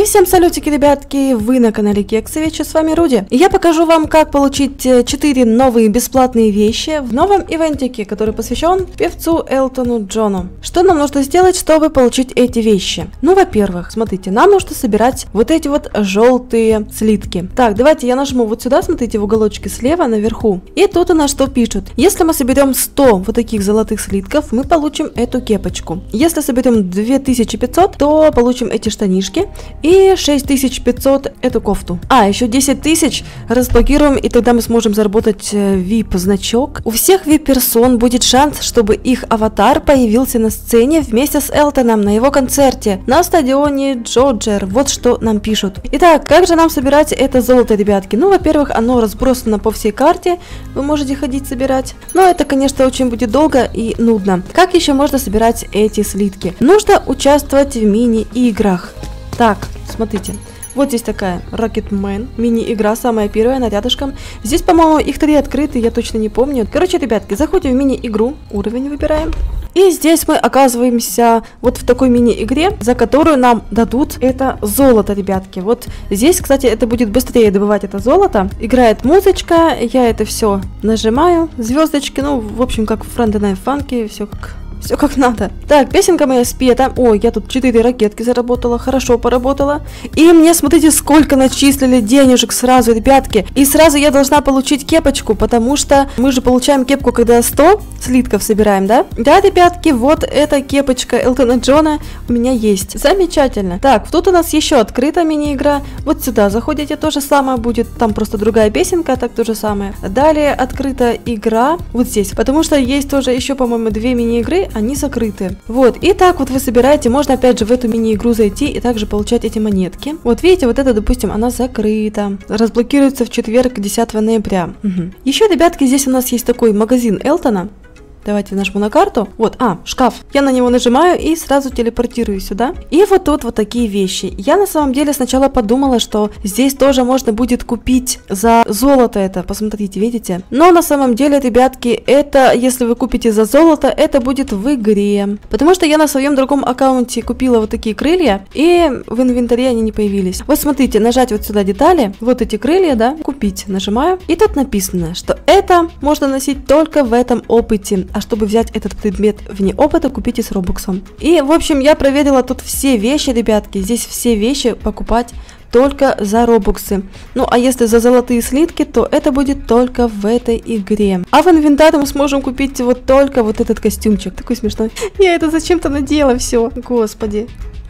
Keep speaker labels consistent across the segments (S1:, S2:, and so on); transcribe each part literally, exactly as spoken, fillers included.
S1: И всем салютики, ребятки, вы на канале Кексович, с вами Руди. И я покажу вам, как получить четыре новые бесплатные вещи в новом ивентике, который посвящен певцу Элтону Джону. Что нам нужно сделать, чтобы получить эти вещи? Ну, во-первых, смотрите, нам нужно собирать вот эти вот желтые слитки. Так, давайте я нажму вот сюда, смотрите, в уголочке слева наверху. И тут у нас что пишут? Если мы соберем сто вот таких золотых слитков, мы получим эту кепочку. Если соберем две тысячи пятьсот, то получим эти штанишки. И шесть тысяч пятьсот эту кофту. А, еще десять тысяч разблокируем, и тогда мы сможем заработать ви ай пи-значок. У всех ви ай пи-персон будет шанс, чтобы их аватар появился на сцене вместе с Элтоном на его концерте на стадионе Джоджер. Вот что нам пишут. Итак, как же нам собирать это золото, ребятки? Ну, во-первых, оно разбросано по всей карте. Вы можете ходить собирать. Но это, конечно, очень будет долго и нудно. Как еще можно собирать эти слитки? Нужно участвовать в мини-играх. Так, смотрите, вот здесь такая Rocketman, мини-игра, самая первая, на рядышком. Здесь, по-моему, их три открыты, я точно не помню. Короче, ребятки, заходим в мини-игру, уровень выбираем. И здесь мы оказываемся вот в такой мини-игре, за которую нам дадут это золото, ребятки. Вот здесь, кстати, это будет быстрее добывать это золото. Играет музычка, я это все нажимаю, звездочки, ну, в общем, как в Friday Night Funky, все как... Все как надо. Так, песенка моя спета. Ой, я тут четыре ракетки заработала. Хорошо поработала. И мне, смотрите, сколько начислили денежек сразу, ребятки. И сразу я должна получить кепочку, потому что мы же получаем кепку, когда сто слитков собираем, да? Да, ребятки, вот эта кепочка Элтона Джона у меня есть. Замечательно. Так, тут у нас еще открыта мини-игра. Вот сюда заходите, то же самое будет. Там просто другая песенка, так то же самое. Далее открыта игра вот здесь. Потому что есть тоже еще, по-моему, две мини-игры. Они закрыты. Вот, и так вот вы собираете, можно опять же в эту мини-игру зайти и также получать эти монетки. Вот видите, вот это, допустим, она закрыта. Разблокируется в четверг, десятого ноября. Угу. Еще, ребятки, здесь у нас есть такой магазин Элтона. Давайте нажму на карту. Вот, а, шкаф. Я на него нажимаю и сразу телепортирую сюда. И вот тут вот такие вещи. Я на самом деле сначала подумала, что здесь тоже можно будет купить за золото это. Посмотрите, видите? Но на самом деле, ребятки, это, если вы купите за золото, это будет в игре. Потому что я на своем другом аккаунте купила вот такие крылья, и в инвентаре они не появились. Вот смотрите, нажать вот сюда детали. Вот эти крылья, да, купить. Нажимаю. И тут написано, что это можно носить только в этом опыте. А чтобы взять этот предмет вне опыта, купите с робоксом. И, в общем, я проверила тут все вещи, ребятки. Здесь все вещи покупать только за робоксы. Ну, а если за золотые слитки, то это будет только в этой игре. А в инвентаре мы сможем купить вот только вот этот костюмчик. Такой смешной. Я это зачем-то надела все. Господи.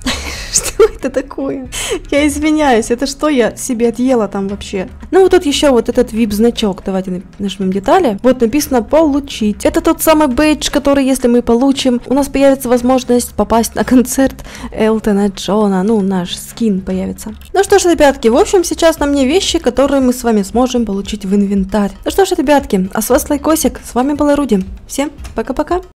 S1: Что это такое? Я извиняюсь, это что я себе отъела там вообще? Ну вот тут еще вот этот ви ай пи-значок. Давайте нажмем детали. Вот написано «Получить». Это тот самый бейдж, который, если мы получим, у нас появится возможность попасть на концерт Элтона Джона. Ну, наш скин появится. Ну что ж, ребятки, в общем, сейчас на мне вещи, которые мы с вами сможем получить в инвентарь. Ну что ж, ребятки, а с вас лайкосик. С вами была Руди. Всем пока-пока.